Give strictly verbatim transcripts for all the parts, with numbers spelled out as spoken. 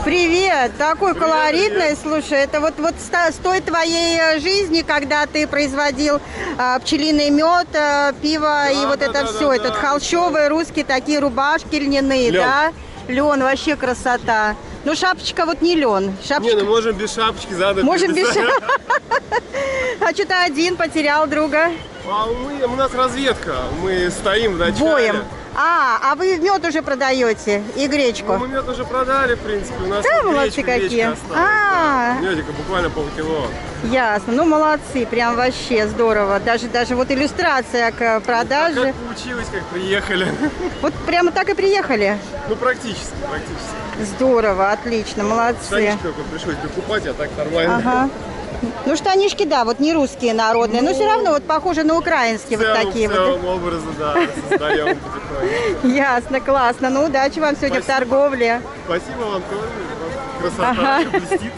Привет! Такой привет, колоритный, привет. Слушай, это вот, вот с той твоей жизни, когда ты производил а, пчелиный мед, а, пиво да, и вот да, это да, все, да, этот да, холщовый, да. Русские такие рубашки льняные, лен. Да? Лен, вообще красота. Ну, шапочка вот не лен. Шапочка... Не, ну можем без шапочки, задом. Можем без шапочки. А что ты один потерял друга? А мы, у нас разведка, мы стоим в начале. Боем. А, а вы мед уже продаете и гречку? Ну, мы мед уже продали, в принципе. У нас да, молодцы какие. А, -а, -а. Медика буквально полкило. Ясно. Ну, молодцы, прям вообще здорово. Даже, даже вот иллюстрация к продаже. А как получилось, как приехали? Вот прямо так и приехали? Ну, практически, практически. Здорово, отлично, молодцы. Штанишки только пришлось докупать, а так нормально. Ага. Ну, штанишки, да, вот не русские народные, ну, но все равно вот похожи на украинские целом, вот такие в целом вот. образы, да, создаем потихоньку. Ясно, классно. Ну, удачи вам сегодня Спасибо. В торговле. Спасибо вам тоже. Красота ага. блестит.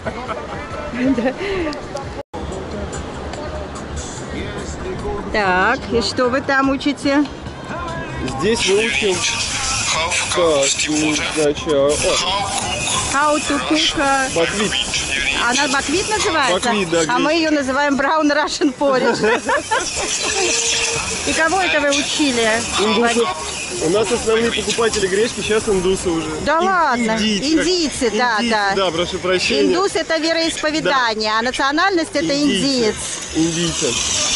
Так, и что вы там учите? Здесь мы учим... Так, значит, How to cook... Баквит. Она баквит называется? Баквит, да, а мы ее называем Brown Russian Porridge. И кого это вы учили? Индусов. У нас основные покупатели гречки сейчас индусы уже. Да ладно? Индийцы, Индийцы, да, Индийцы, да. Да, прошу прощения. Индус это вероисповедание, да. А национальность это индиец. Индийцы.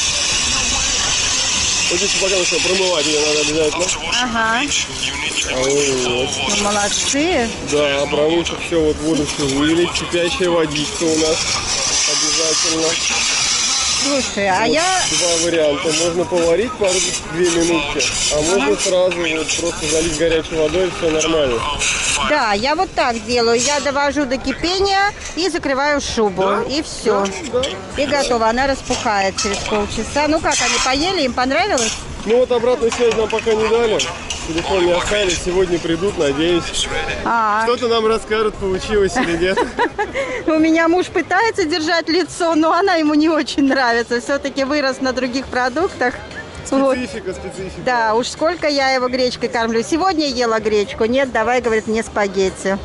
Вот здесь пока что промывать ее надо обязательно. Ага. Вот. Ну, молодцы. Да, промывши все, вот воду все вылить. Кипящая водичка у нас обязательно. Слушай, а вот я... Два варианта. Можно поварить пару-две минутки, а можно ага. сразу вот просто залить горячей водой, и все нормально. Да, я вот так делаю. Я довожу до кипения и закрываю шубу. Да? И все. Да, да. И готово. Она распухает через полчаса. Ну как, они поели? Им понравилось? Ну вот обратную связь нам пока не дали. Телефон не оставили. Сегодня придут, надеюсь. А -а. Что-то нам расскажут, получилось или нет. У меня муж пытается держать лицо, но она ему не очень нравится. Все-таки вырос на других продуктах. Специфика, вот. специфика. Да, уж сколько я его гречкой кормлю. Сегодня ела гречку. Нет, давай, говорит, мне спагетти.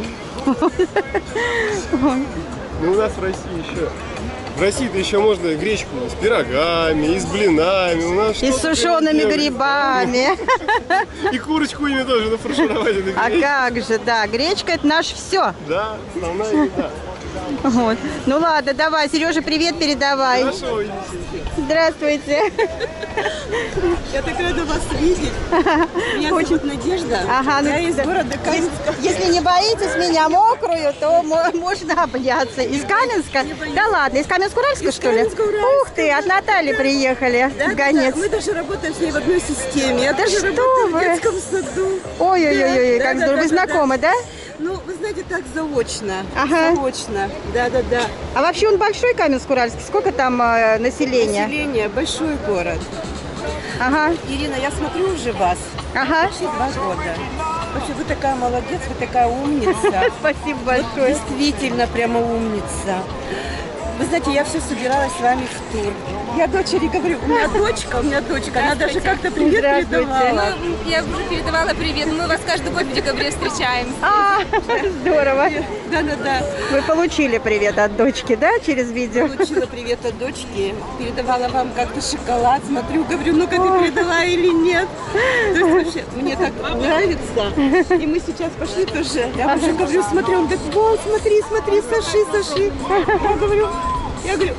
Ну, у нас в России еще... В России-то еще можно гречку с пирогами, и с блинами. У нас и с сушеными грибами. И курочку ими тоже нафаршировать. А как же, да. Гречка это наше все. Да, основная еда. Вот. Ну ладно, давай, Сереже, привет передавай. Хорошо, здравствуйте. Я так рада вас видеть. Меня Очень... зовут Надежда. Ага, я ну, из города Каменска. Если не боитесь меня мокрую, то можно обняться. Из Каменска? Да ладно, из Каменска-Уральска, что ли? Ух ты, от Натальи приехали. Да, Гонец. Да, мы даже работаем с ней в одной системе. Я да даже что работаю вы? в детском саду. Ой-ой-ой, да, как да, здорово. Да, вы да, знакомы, да? Ну, вы знаете, так заочно. Ага. Заочно. Да-да-да. А вообще он большой, Каменск-Уральский? Сколько там э, населения? Население, большой город. Ага. Ирина, я смотрю уже вас. Ага. Почти два года. Вообще, вы такая молодец, вы такая умница. Спасибо большое. Действительно, прямо умница. Вы знаете, я все собиралась с вами в тур. Я дочери говорю, у меня дочка, у меня дочка, она даже как-то привет передавала. Ну, я уже передавала привет, мы вас каждый год в декабре встречаем. А, здорово. Да-да-да. Вы получили привет от дочки, да, через видео? Получила привет от дочки, передавала вам как-то шоколад, смотрю, говорю, ну-ка ты передала или нет. То есть вообще, мне так нравится. И мы сейчас пошли тоже. Я уже говорю, смотрю, он говорит, вот, смотри, смотри, Саши, Саши. Я говорю, я говорю,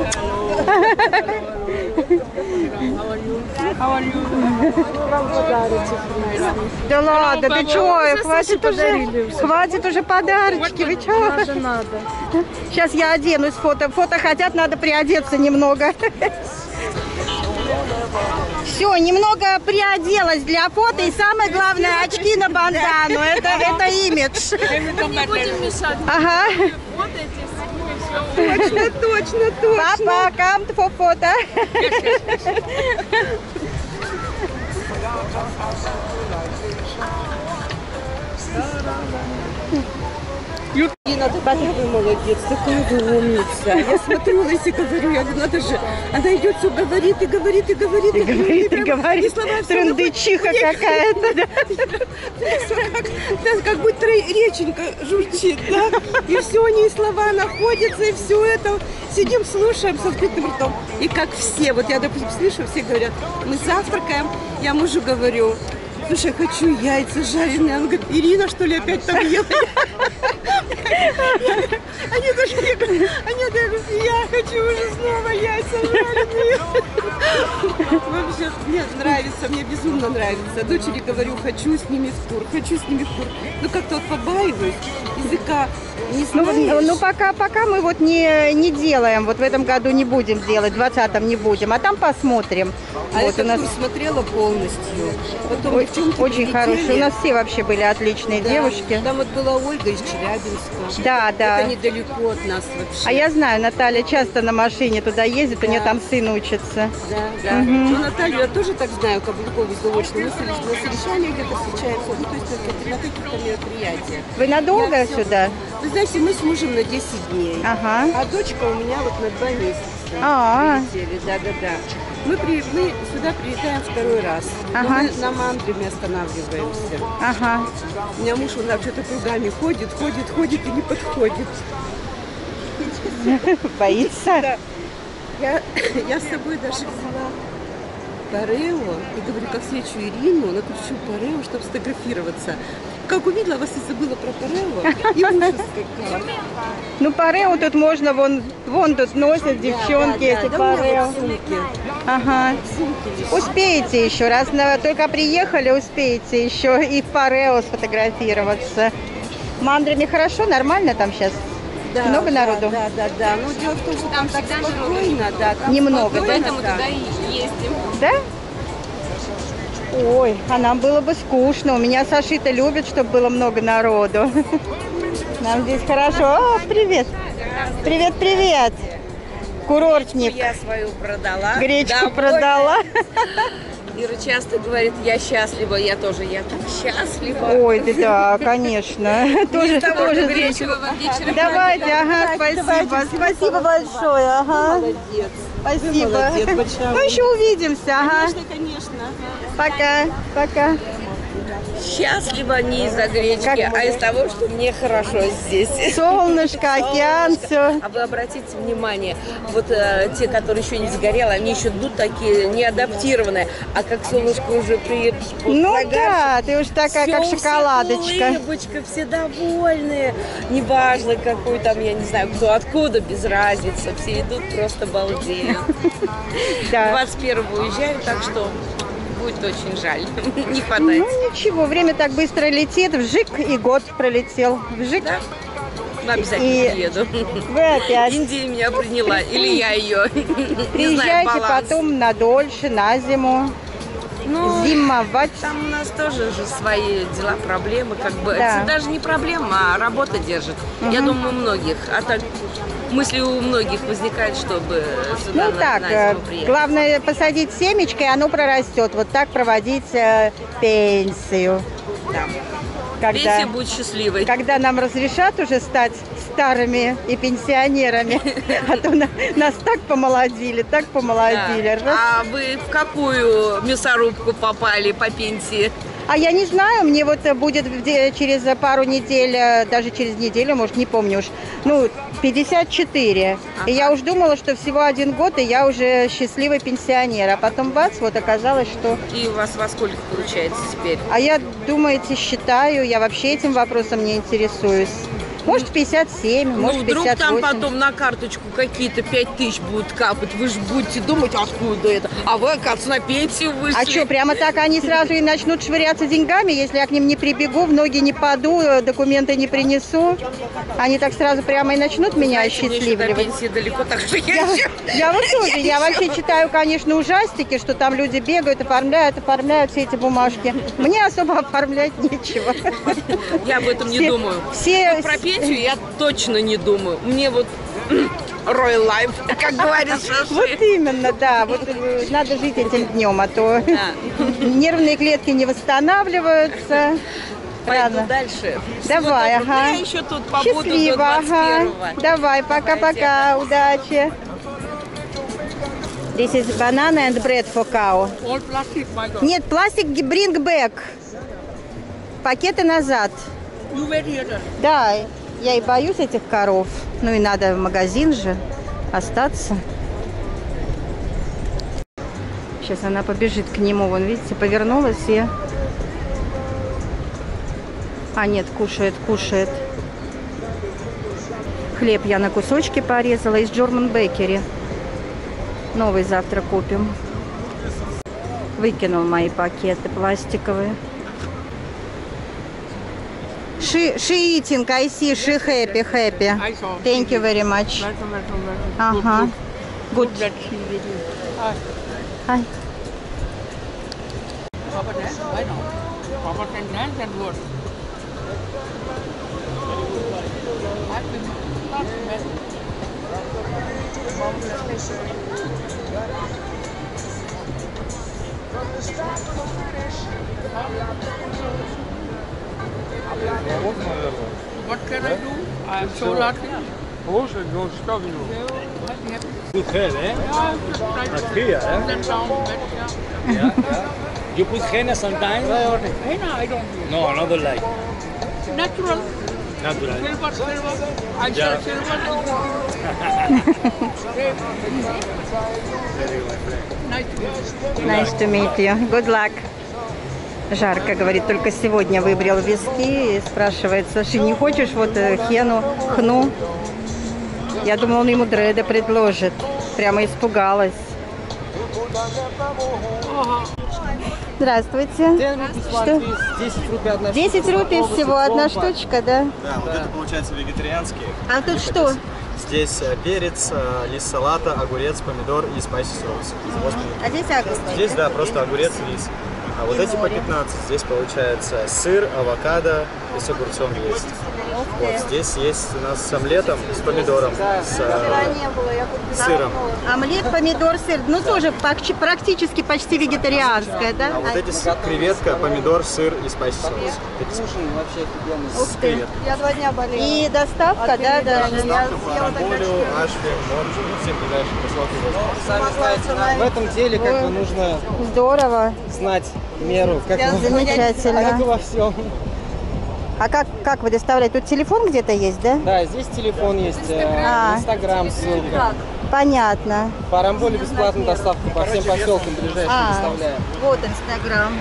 да ладно, ты чё, хватит уже, хватит уже подарочки, вы чё? Сейчас я оденусь, фото, фото хотят, надо приодеться немного. Все, немного приоделась для фото, и самое главное, очки на бандану, это, это имидж. Не будем мешать. Ага. точно, точно, точно. Папа, come for фото. Ирина такая вы молодец, такая вы умница. Я смотрю, Леся, говорю, я говорю, надо же. Она идет, все говорит и говорит, и говорит, и говорит, и говорит. Трындычиха какая-то. Да, как будто реченька журчит, да? И все, у нее слова находятся, и все это. Сидим, слушаем с открытым ртом. И как все, вот я, допустим, слышу, все говорят, мы завтракаем, я мужу говорю, слушай, хочу яйца жареные. Он говорит, Ирина, что ли, опять там ела? Они даже не говорят, они говорят, я хочу уже снова яйца жареные. Вообще, мне нравится, мне безумно нравится. Дочери говорю, хочу с ними в тур, хочу с ними в тур. Ну, как-то вот побаиваюсь, языка не знаешь. Ну, ну пока, пока мы вот не, не делаем, вот в этом году не будем делать, в двадцатом не будем, а там посмотрим. А вот я у нас смотрела полностью. Потом Ой, девчонки очень прилетели. хорошие. У нас все вообще были отличные Да. девушки. Там вот была Ольга из Челябинска. Да, да. Это недалеко от нас вообще. А я знаю, Наталья часто на машине туда ездит, Да. у нее там сын учится. Да, да. Ну, Наталью я тоже так знаю, Каблукову заочно. Мы с- на совещании где-то встречаемся, ну, то есть на каких-то мероприятиях. Вы надолго Я всё- сюда? Вы знаете, мы с мужем на десять дней. Ага. А дочка у меня вот на два месяца. А. Прилетели, да-да-да. Мы, при, мы сюда прилетаем второй раз. Но Ага. мы на Мандриме останавливаемся. Ага. У меня муж, он что-то кругами ходит, ходит, ходит и не подходит. Боится? Да. Я, я с собой даже взяла Парео и говорю, как встречу Ирину, накручу Парео, чтобы сфотографироваться. Как увидела вас и забыла про Парео, и ужас какая. Ну, парео тут можно, вон, вон тут носят девчонки Да, да, эти да, да, у меня парео. вот в сумке. Ага. В сумке висит. Успеете еще, раз на, только приехали, успеете еще и в парео сфотографироваться. В Мандриме хорошо, нормально там сейчас? Да, Много да, народу? Да, да, да. Ну, дело в том, что там, так всегда спокойно, да. Там Немного, спокойно, Поэтому да. туда и ездим. Да? Ой, а нам было бы скучно. У меня Сашита любит, чтобы было много народу. Нам здесь хорошо. О, привет. Привет, привет. Курортник. Я свою продала. Гречку Довольна. продала. Ира часто говорит, я счастлива, я тоже, я так счастлива. Ой, да, да, конечно. Тоже, того, тоже что здесь. Хорошего вам вечера. Давайте, ага, спасибо. Спасибо большое, ага. Молодец. Спасибо. Молодец, большая Ну, еще увидимся, ага. Конечно, конечно. Пока, пока. Счастлива не из-за гречки, Как- а из того, что мне хорошо здесь. Солнышко, океан, все. А вы обратите внимание, вот э, те, которые еще не сгорело, они еще идут такие неадаптированные, а как солнышко уже при Ну загар- да, ты уж такая, всё, как все шоколадочка. улыбочка, все довольные. Неважно, какой там, я не знаю, кто откуда, без разницы. Все идут, просто балдеют. Да. двадцать первого уезжаю, так что будет очень жаль. Не хватает. Ну ничего, время так быстро летит, вжик, и год пролетел. Вжик. Да? Ну, обязательно И- приеду. Вы опять Индия меня приняла, или я ее. Не знаю, приезжайте баланс. потом на дольше, на зиму, Ну, зимовать. там у нас тоже же свои дела, проблемы, как бы. Да. Это даже не проблема, а работа держит. Я думаю, у многих. А так мысли у многих возникает, чтобы сюда Ну на, так, на э, зиму приехать. главное посадить семечко, и оно прорастет. Вот так проводить э, пенсию. Да. Когда, Пенсия будет счастливой. когда нам разрешат уже стать старыми и пенсионерами, а то на- нас так помолодили, так Да. помолодили. Раз. А вы в какую мясорубку попали по пенсии? А я не знаю, мне вот э, будет в де- через пару недель, э, даже через неделю, может, не помню уж, ну, пятьдесят четыре. И я уж думала, что всего один год, и я уже счастливый пенсионер. А потом бац, вот оказалось, что... И у вас во сколько получается теперь? А я, думаете, считаю, я вообще этим вопросом не интересуюсь. Может, пятьдесят семь, Ну, может, вдруг пятьдесят восемь. там потом на карточку какие-то пять тысяч будут капать. Вы же будете думать, откуда это. А вы, оказывается, на пенсию вышли. А что, прямо так они сразу и начнут швыряться деньгами, если я к ним не прибегу, в ноги не паду, э, документы не принесу? Они так сразу прямо и начнут меня Знаете, мне еще до осчастливливать? пенсии далеко, так что я, Я, еще... я вот тоже, я вообще читаю, конечно, ужастики, что там люди бегают, оформляют, оформляют все эти бумажки. Мне особо оформлять нечего. Я об этом не Все- думаю. все- Вот про пенсию я точно не думаю. Мне вот Royal Life, как говорят Вот шаши. именно, да, вот э, надо жить этим днем, а то Да. нервные клетки не восстанавливаются, рано. дальше. Давай, Всего доброго. ага. Я еще тут побуду до Счастливо, двадцать ага. первого. Давай, пока-пока, удачи. This is banana and bread for cow. All plastic, my God. Нет, пластик bring back. Пакеты назад. You wait here then. Да, я и боюсь этих коров. Ну и надо в магазин же остаться. Сейчас она побежит к нему. Вон, видите, повернулась и... А, нет, кушает, кушает. Хлеб я на кусочки порезала из German Bakery. Новый завтра купим. Выкинул мои пакеты пластиковые. She, she eating, I see, she happy, happy. I saw. Thank you very much. Welcome, welcome, welcome. Ага. Good. That she will do. Hi. Hi. Papa dance? I know. Papa can dance and what? I will not mess. What can I do? I am so lucky. Слушай, ну что в нем? I'm happy. Good head, eh? Yeah, just try to At here, eh? them down bed, yeah. You put henna sometimes? Henna, I don't do. No, not the light. Natural. Natural. Silver, silver. I Yeah. sell silver. Nice to meet you. Nice to meet you. Good luck. Жарко, говорит, только сегодня выбрил виски и спрашивает, слушай, не хочешь вот э, хену, хну? Я думала, он ему дреды предложит. Прямо испугалась. Здравствуйте. Что? десять рупий одна десять рупий всего одна штучка, да? Да, вот это получается вегетарианские. А тут что? Здесь э, перец, э, лист салата, огурец, помидор и спайси соус. А здесь огурец? Здесь, да, просто огурец, рис. А вот эти по пятнадцать. Здесь получается сыр, авокадо и с огурцом есть. Вот здесь есть у нас с омлетом, с помидором, с э, сыром. Омлет, помидор, сыр. Ну, тоже пак- практически почти вегетарианская, да? А вот эти с креветка, помидор, сыр и спайси соус. С креветкой. Я два дня болела. И доставка, да, даже? Доставка по Арамболю, Ашве, Морджу, все ближайшие поселки. Сами знаете, в этом деле как бы нужно Здорово. знать меру, как, во- Замечательно. как и во всем. А как, как вы доставляете? Тут телефон где-то есть, да? Да, здесь телефон есть, э, А. Инстаграм, ссылка. Понятно. По Арамболе бесплатная доставка по всем поселкам ближайшим А, доставляем. вот Инстаграм.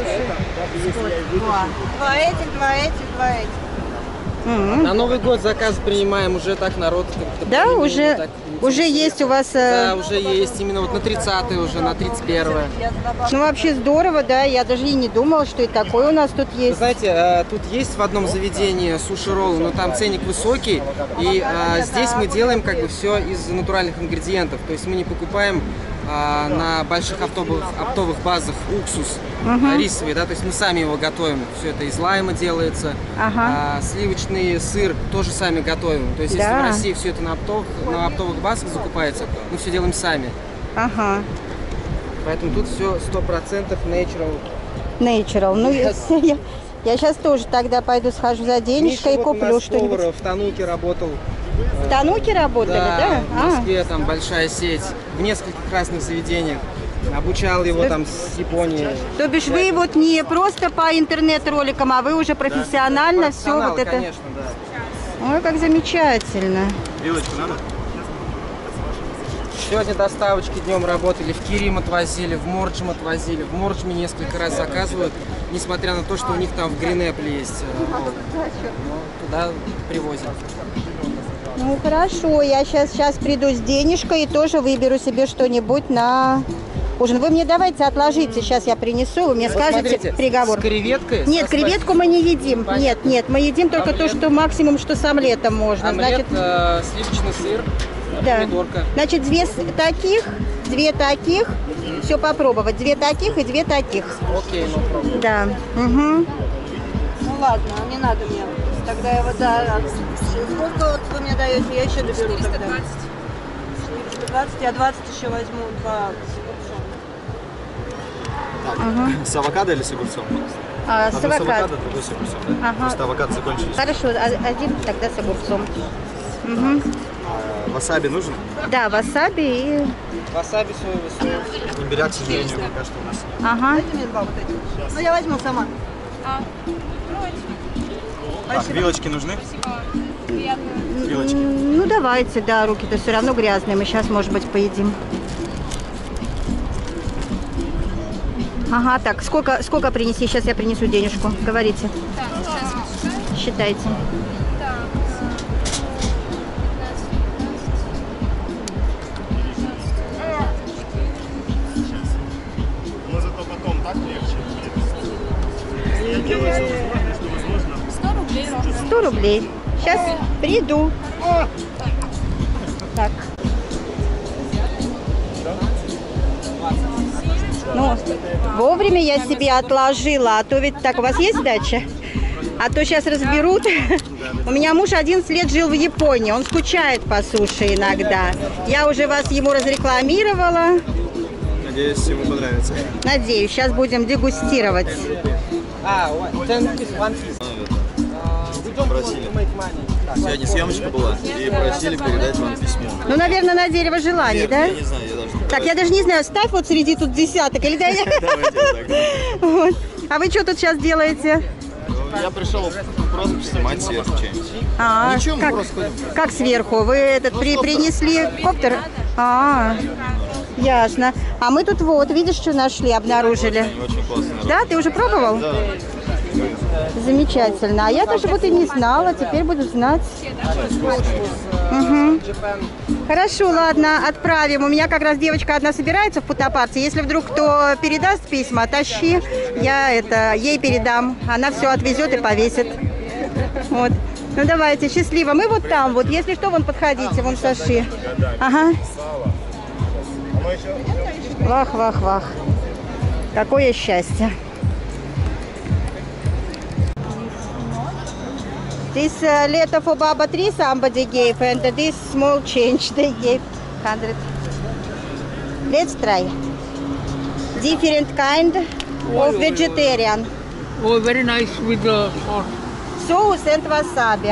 Два. Два этих, два этих, два этих. М. На Новый год заказ принимаем, уже так народ как-то Да, более-менее уже, так уже есть у вас... э, Да, уже есть, именно вот на тридцатое уже, на тридцать первое. Ну, вообще здорово, да. Я даже и не думала, что и такое у нас тут Вы есть. знаете, э, тут есть в одном заведении суши-роллы, но там ценник высокий, и э, здесь мы делаем как бы все из натуральных ингредиентов, то есть мы не покупаем э, на больших оптовых, оптовых базах уксус э, рисовый, да, то есть мы сами его готовим, все это из лайма делается, Ага. а, сливочный сыр тоже сами готовим, то есть Да. если в России все это на оптовых, на оптовых базах закупается, мы все делаем сами, Ага. поэтому тут все сто процентов natural. Natural. Ну, я, я, я сейчас тоже тогда пойду схожу за денежкой и Миша вот у куплю нас что-нибудь. повар в Тануке работал. В Тануке работали, да? Да, в А. Москве там большая сеть, в нескольких разных заведениях. Обучал его там с Японии. То бишь вы вот не просто по интернет-роликам, а вы уже профессионально все Профессионал, вот это... конечно, да. Ой, как замечательно. Вилочку надо? Сегодня доставочки днем работали, в Кирим отвозили, в Морджем отвозили. В Морджме несколько раз заказывают, несмотря на то, что у них там в Гринэпле есть. э, но Туда привозят. Ну хорошо, я сейчас, сейчас приду с денежкой и тоже выберу себе что-нибудь на ужин. Вы мне давайте отложите, сейчас я принесу, вы мне Вот скажете смотрите, приговор. с креветкой? Нет, со креветку мы не едим. Понятно. Нет, нет, мы едим только Омлет? то, что максимум, что с омлетом можно. Омлет, Значит, э, сливочный сыр, да. помидорка. Значит, две с- таких, две таких, все попробовать. Две таких и две таких. Окей, ну пробуем. Да. Угу. Ну ладно, не надо мне. Тогда я вот, да, сколько вот вы мне даете, я еще доберу тогда. четыреста двадцать, я двадцать еще возьму, два с огурцом. Так, с авокадо или с огурцом? А, с Одно с авокадо. авокадо, другой с огурцом, да? Ага. Просто авокадо закончились. Хорошо, а- один тогда с огурцом. Мгм. А, васаби нужен? Да, васаби и... Васаби, соевый соус. Имбиря, к сожалению, пока что у нас нет. Ага. Ну, я возьму сама. Так, вилочки нужны? Вилочки. М, Ну, давайте, да, руки-то все равно грязные. Мы сейчас, может быть, поедим. Ага, так, сколько, сколько принеси? Сейчас я принесу денежку. Говорите. Так, сейчас. Считайте. Так. Но зато потом так легче. сто рублей ровно. сто рублей. Сейчас приду. Так. Ну, вовремя я себе отложила, а то ведь так, у вас есть дача? А то сейчас разберут. У меня муж одиннадцать лет жил в Японии, он скучает по суше иногда. Я уже вас ему разрекламировала. Надеюсь, ему понравится. Надеюсь, сейчас будем дегустировать. А, ten rupees, one piece. Просили. Сегодня съемочка была и просили передать вам письмо. Ну, наверное, на дерево желаний, да? Я не знаю, я даже не Так, я даже не знаю, ставь вот среди тут десяток или да? Вот. А вы что тут сейчас делаете? Я пришел просто снимать сверху что-нибудь. А, Ничего, мы как, просто ходим. как сверху? Вы этот при, принесли коптер? А, ясно. А мы тут вот, видишь, что нашли, обнаружили? Очень классно. Да, ты уже пробовал? Да. Замечательно. А я даже вот и не знала, теперь буду знать. Угу. Хорошо, ладно, отправим. У меня как раз девочка одна собирается в Путапарте. Если вдруг кто передаст письма, тащи, я это ей передам. Она все отвезет и повесит. Вот. Ну давайте, счастливо. Мы вот там, вот, если что, вон подходите, вон Саши. Ага. Вах, вах, вах. Какое счастье. This uh, letter for Baba three somebody gave, and this small change they gave one hundred. Let's try. Different kind of vegetarian. Oh, very nice with the sauce. Sauce and wasabi.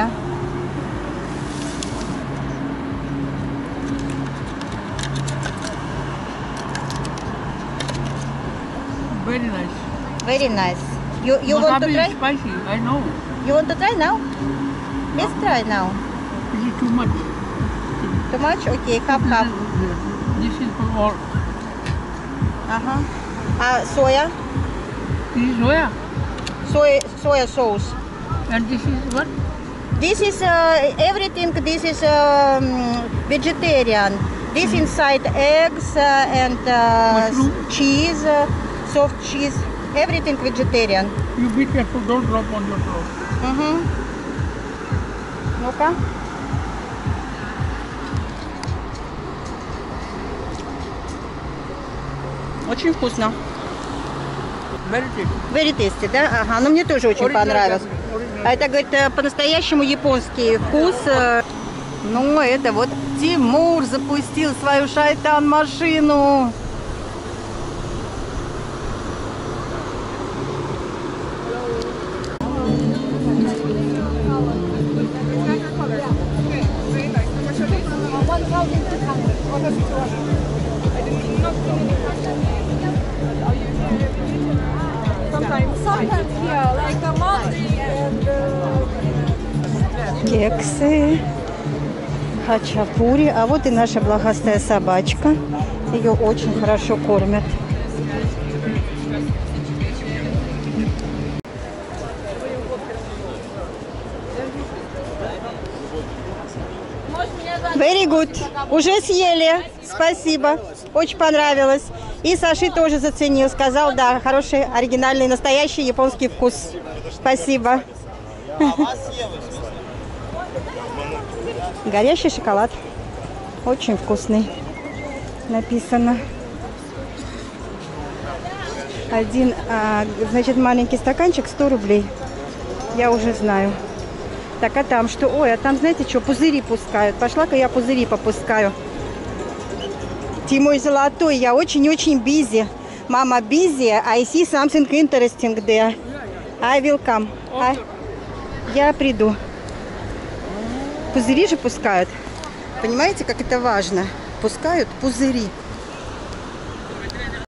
Very nice. Very nice. You you want to Wasabi try? is spicy, I know. You want to try now? Let's try now. This is too much. Too much? Okay, half half. This is for all. Uh-huh. Uh, soya? This is soya. Soy soya sauce. And this is what? This is uh, everything. This is um, vegetarian. This inside eggs uh, and uh, Mushroom? cheese, uh, soft cheese. Everything vegetarian. You be careful, don't drop on your floor. Угу. Ну-ка. Очень вкусно. Very tasty. Very tasty, да? Ага, ну мне тоже очень понравилось. А это, говорит, э, по-настоящему японский вкус. э. Ну, это вот Тимур запустил свою шайтан-машину. Кексы, хачапури. А вот и наша блохастая собачка. Ее очень хорошо кормят. Very good. Уже съели. Спасибо. Очень понравилось. И Саши тоже заценил. Сказал, да, хороший, оригинальный, настоящий японский вкус. Спасибо. Горящий шоколад. Очень вкусный. Написано. Один, а, значит, маленький стаканчик сто рублей. Я уже знаю. Так, а там что? Ой, а там, знаете что, пузыри пускают. Пошла-ка я пузыри попускаю. Ты мой золотой, я очень-очень busy. Мама busy, I see something interesting there. I will come. I... Я приду. Пузыри же пускают. Понимаете, как это важно? Пускают пузыри.